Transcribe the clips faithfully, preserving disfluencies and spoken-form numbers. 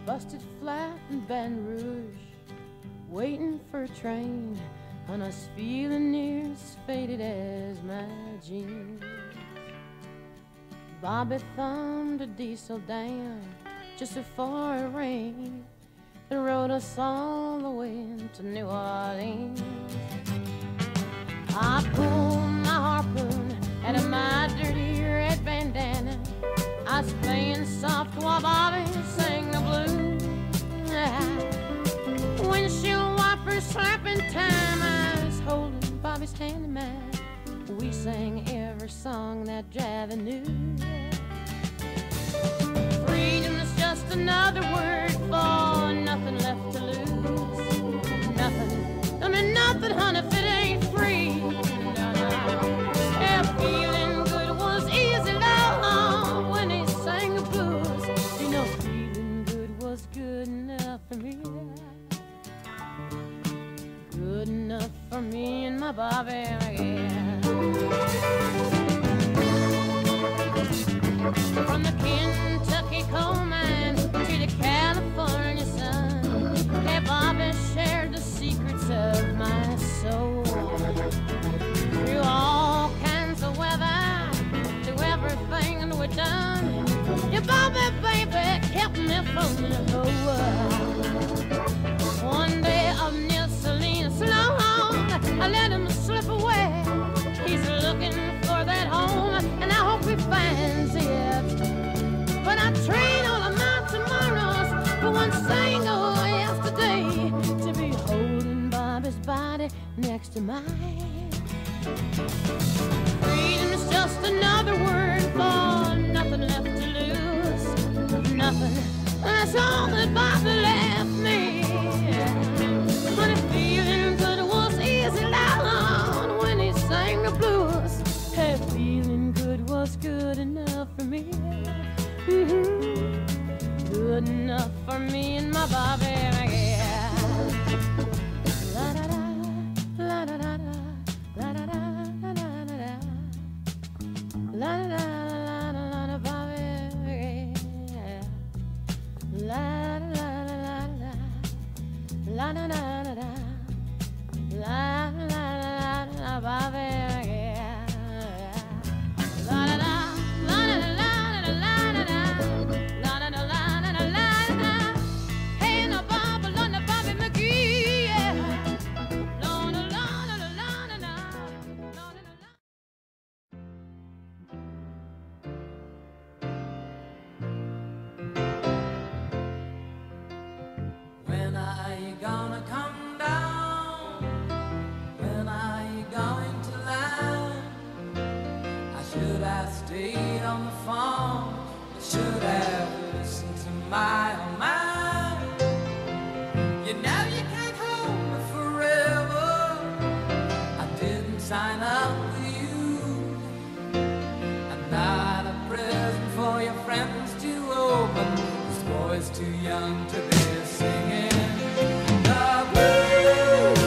busted flat in Baton Rouge, waiting for a train, and I was feeling near as faded as my jeans. Bobby thumbed a diesel down just before it rained and rode us all the way to New Orleans. I pulled my harpoon out of my dirty red bandana. I was playing soft while Bobby sang the blues. Windshield wipers slapping time, I was holding Bobby's hand in mine. We sang every song that Javi knew. Freedom's just another word for nothing left to lose. Nothing, I mean nothing, honey, if it ain't free. No, no. Yeah, feeling good was easy, love, when he sang the blues. You know, feeling good was good enough for me. Good enough for me and my Bobby McGee. From the Kentucky coal mine to the California sun, hey, Bobby shared the secrets of my soul. Through all kinds of weather, through everything we've done, your Bobby, baby, kept me from the whole. One day up near Salinas, slow on, I let him slip away. He's looking for that home, and I hope he finds it. But I trade all of my tomorrows for one single yesterday, to be holding Bobby's body next to mine. Freedom's just another word for nothing left to lose. Nothing, that's all that Bobby left me. But if feeling good was easy, loud when he sang the blues, hey, feeling good was good enough for me. Mm-hmm. Good enough for me and my Bobby McGee. La da da, la da da da, la da da da da da, la da da la da la da, Bobby McGee. La da da la da, la da da da da, la da da la da, Bobby McGee. La da da. Should have listened to my own mind. You know you can't hold me forever. I didn't sign up with you. I'm not a present for your friends to open. This boy's too young to be singing the blues.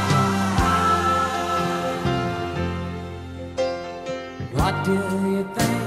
What do you think